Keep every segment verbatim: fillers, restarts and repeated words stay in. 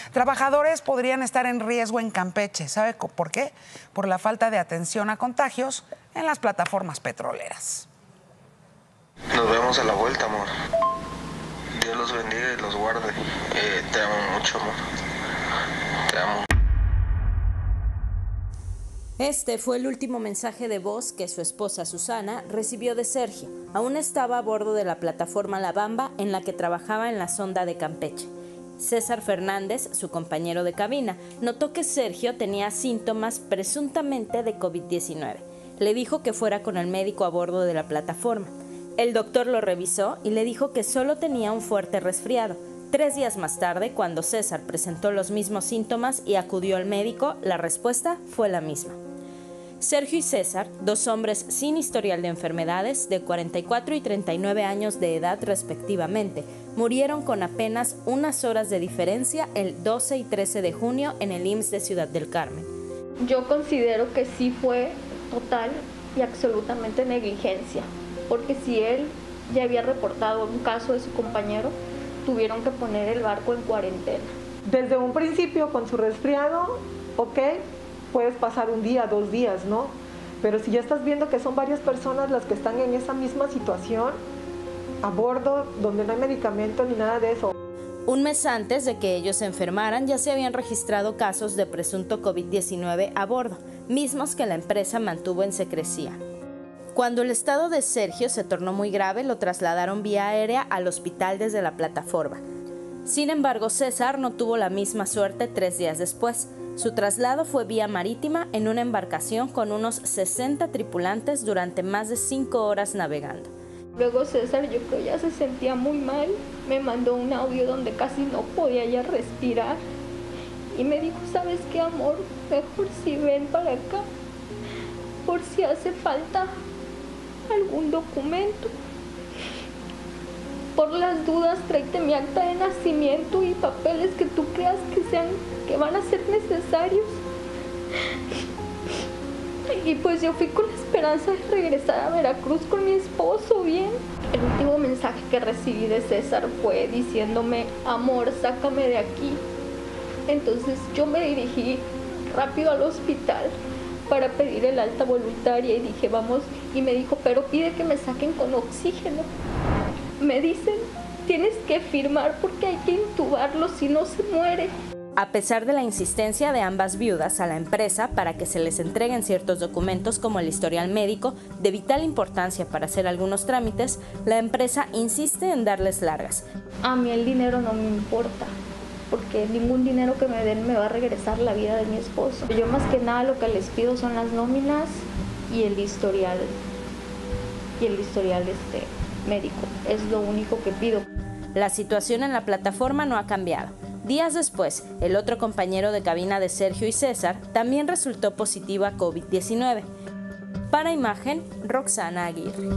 Trabajadores podrían estar en riesgo en Campeche. ¿Sabe por qué? Por la falta de atención a contagios en las plataformas petroleras. Nos vemos a la vuelta, amor. Dios los bendiga y los guarde. Eh, te amo mucho, amor. Te amo. Este fue el último mensaje de voz que su esposa Susana recibió de Sergio. Aún estaba a bordo de la plataforma La Bamba en la que trabajaba en la sonda de Campeche. César Fernández, su compañero de cabina, notó que Sergio tenía síntomas presuntamente de COVID diecinueve. Le dijo que fuera con el médico a bordo de la plataforma. El doctor lo revisó y le dijo que solo tenía un fuerte resfriado. Tres días más tarde, cuando César presentó los mismos síntomas y acudió al médico, la respuesta fue la misma. Sergio y César, dos hombres sin historial de enfermedades, de cuarenta y cuatro y treinta y nueve años de edad respectivamente, murieron con apenas unas horas de diferencia el doce y trece de junio en el I M S S de Ciudad del Carmen. Yo considero que sí fue total y absolutamente negligencia, porque si él ya había reportado un caso de su compañero, tuvieron que poner el barco en cuarentena. Desde un principio con su resfriado, ok, puedes pasar un día, dos días, ¿no? Pero si ya estás viendo que son varias personas las que están en esa misma situación, a bordo, donde no hay medicamento ni nada de eso. Un mes antes de que ellos se enfermaran, ya se habían registrado casos de presunto COVID diecinueve a bordo, mismos que la empresa mantuvo en secrecía. Cuando el estado de Sergio se tornó muy grave, lo trasladaron vía aérea al hospital desde la plataforma. Sin embargo, César no tuvo la misma suerte tres días después. Su traslado fue vía marítima en una embarcación con unos sesenta tripulantes durante más de cinco horas navegando. Luego César, yo creo, ya se sentía muy mal. Me mandó un audio donde casi no podía ya respirar. Y me dijo, ¿sabes qué, amor? Mejor si ven para acá, por si hace falta algún documento. Por las dudas, tráete mi acta de nacimiento y papeles que tú creas que sean, que van a ser necesarios. Y pues yo fui con la esperanza de regresar a Veracruz con mi esposo bien. El último mensaje que recibí de César fue diciéndome, amor, sácame de aquí. Entonces yo me dirigí rápido al hospital para pedir el alta voluntaria y dije, vamos, y me dijo, pero pide que me saquen con oxígeno. Me dicen, tienes que firmar porque hay que intubarlo si no se muere. A pesar de la insistencia de ambas viudas a la empresa para que se les entreguen ciertos documentos como el historial médico, de vital importancia para hacer algunos trámites, la empresa insiste en darles largas. A mí el dinero no me importa, porque ningún dinero que me den me va a regresar la vida de mi esposo. Yo más que nada lo que les pido son las nóminas y el historial, y el historial este, médico. Es lo único que pido. La situación en la plataforma no ha cambiado. Días después, el otro compañero de cabina de Sergio y César también resultó positivo a COVID diecinueve. Para Imagen, Roxana Aguirre.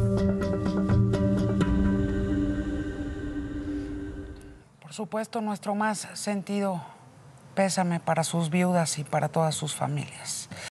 Por supuesto, nuestro más sentido pésame para sus viudas y para todas sus familias.